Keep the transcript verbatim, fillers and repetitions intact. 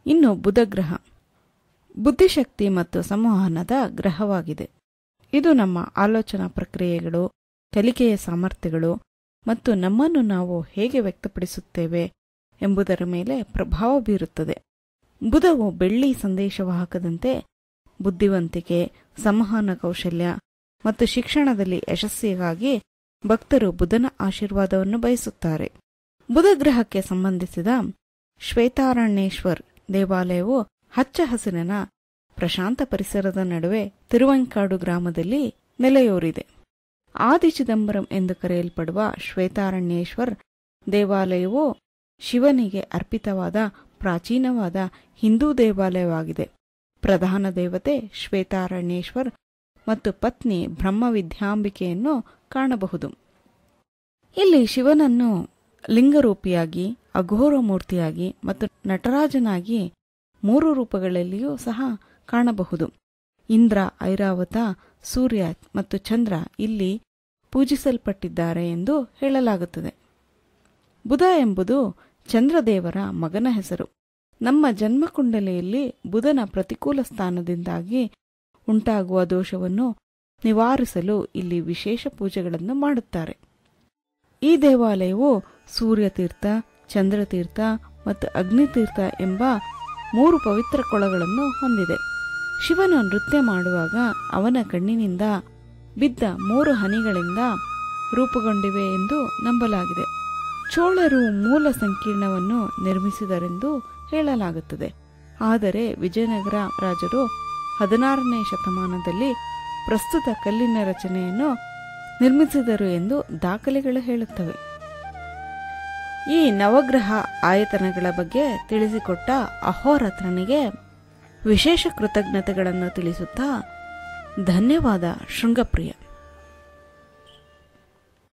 ಇನ್ನು ಬುಧ ಗ್ರಹ ಬುದ್ಧಿಶಕ್ತಿ ಮತ್ತು ಸಂವಹನದ ಗ್ರಹವಾಗಿದೆ. ಇದು ನಮ್ಮ ಆಲೋಚನಾ ಪ್ರಕ್ರಿಯೆಗಳು, ಕಲಿಕೆಯ ಸಾಮರ್ಥ್ಯಗಳು ಮತ್ತು ನಮ್ಮನ್ನು ನಾವು ಹೇಗೆ ವ್ಯಕ್ತಪಡಿಸುತ್ತೇವೆ ಎಂಬುದರ ಮೇಲೆ ಪ್ರಭಾವ ಬೀರುತ್ತದೆ. ಬುಧವು ಬೆಳ್ಳಿ ಸಂದೇಶವಾಹಕದಂತೆ ಬುದ್ಧಿವಂತಿಕೆ, ಸಂವಹನ ಕೌಶಲ್ಯ ಮತ್ತು ಶಿಕ್ಷಣದಲ್ಲಿ ಯಶಸ್ಸಿಗಾಗಿ ಭಕ್ತರು ಬುಧನ ಆಶೀರ್ವಾದವನ್ನು ಬಯಸುತ್ತಾರೆ. ಬುಧ ಗ್ರಹಕ್ಕೆ ಸಂಬಂಧಿಸಿದ ಶ್ವೇತಾರಣ್ಯೇಶ್ವರ್ ದೇವಾಲಯವು ಹಚ್ಚ ಹಸಿರಿನ ಪ್ರಶಾಂತ ಪರಿಸರದ ನಡುವೆ ತಿರುವಂಕಾಡು ಗ್ರಾಮದಲ್ಲಿ ನೆಲೆಯೂರಿದೆ. ಆದಿ ಚಿದಂಬರಂ ಎಂದು ಕರೆಯಲ್ಪಡುವ ಶ್ವೇತಾರಣ್ಯೇಶ್ವರ್ ದೇವಾಲಯವು ಶಿವನಿಗೆ ಅರ್ಪಿತವಾದ ಪ್ರಾಚೀನವಾದ ಹಿಂದೂ ದೇವಾಲಯವಾಗಿದೆ. ಪ್ರಧಾನ ದೇವತೆ ಶ್ವೇತಾರಣ್ಯೇಶ್ವರ್ ಮತ್ತು ಪತ್ನಿ ಬ್ರಹ್ಮವಿದ್ಯಾಂಬಿಕೆಯನ್ನು ಕಾಣಬಹುದು. ಇಲ್ಲಿ ಶಿವನನ್ನು ಲಿಂಗರೂಪಿಯಾಗಿ, ಅಘೋರ ಮೂರ್ತಿಯಾಗಿ ಮತ್ತು ನಟರಾಜನಾಗಿ ಮೂರು ರೂಪಗಳಲ್ಲಿಯೂ ಸಹ ಕಾಣಬಹುದು. ಇಂದ್ರ, ಐರಾವತ, ಸೂರ್ಯ ಮತ್ತು ಚಂದ್ರ ಇಲ್ಲಿ ಪೂಜಿಸಲ್ಪಟ್ಟಿದ್ದಾರೆ ಎಂದು ಹೇಳಲಾಗುತ್ತದೆ. ಬುಧ ಎಂಬುದು ಚಂದ್ರದೇವರ ಮಗನ ಹೆಸರು. ನಮ್ಮ ಜನ್ಮಕುಂಡಲಿಯಲ್ಲಿ ಬುಧನ ಪ್ರತಿಕೂಲ ಸ್ಥಾನದಿಂದಾಗಿ ಉಂಟಾಗುವ ದೋಷವನ್ನು ನಿವಾರಿಸಲು ಇಲ್ಲಿ ವಿಶೇಷ ಪೂಜೆಗಳನ್ನು ಮಾಡುತ್ತಾರೆ. ಈ ದೇವಾಲಯವು ಸೂರ್ಯತೀರ್ಥ, ಚಂದ್ರತೀರ್ಥ ಮತ್ತು ಅಗ್ನಿತೀರ್ಥ ಎಂಬ ಮೂರು ಪವಿತ್ರ ಕೊಳಗಳನ್ನು ಹೊಂದಿದೆ. ಶಿವನು ನೃತ್ಯ ಮಾಡುವಾಗ ಅವನ ಕಣ್ಣಿನಿಂದ ಬಿದ್ದ ಮೂರು ಹನಿಗಳಿಂದ ರೂಪುಗೊಂಡಿವೆ ಎಂದು ನಂಬಲಾಗಿದೆ. ಚೋಳರು ಮೂಲ ಸಂಕೀರ್ಣವನ್ನು ನಿರ್ಮಿಸಿದರೆಂದು ಹೇಳಲಾಗುತ್ತದೆ. ಆದರೆ ವಿಜಯನಗರ ರಾಜರು ಹದಿನಾರನೇ ಶತಮಾನದಲ್ಲಿ ಪ್ರಸ್ತುತ ಕಲ್ಲಿನ ರಚನೆಯನ್ನು ನಿರ್ಮಿಸಿದರು ಎಂದು ದಾಖಲೆಗಳು ಹೇಳುತ್ತವೆ. ಈ ನವಗ್ರಹ ಆಯತನಗಳ ಬಗ್ಗೆ ತಿಳಿಸಿಕೊಟ್ಟ ಅಹೋರಾತ್ರನಿಗೆ ವಿಶೇಷ ಕೃತಜ್ಞತೆಗಳನ್ನು ತಿಳಿಸುತ್ತಾ ಧನ್ಯವಾದ ಶೃಂಗಪ್ರಿಯ.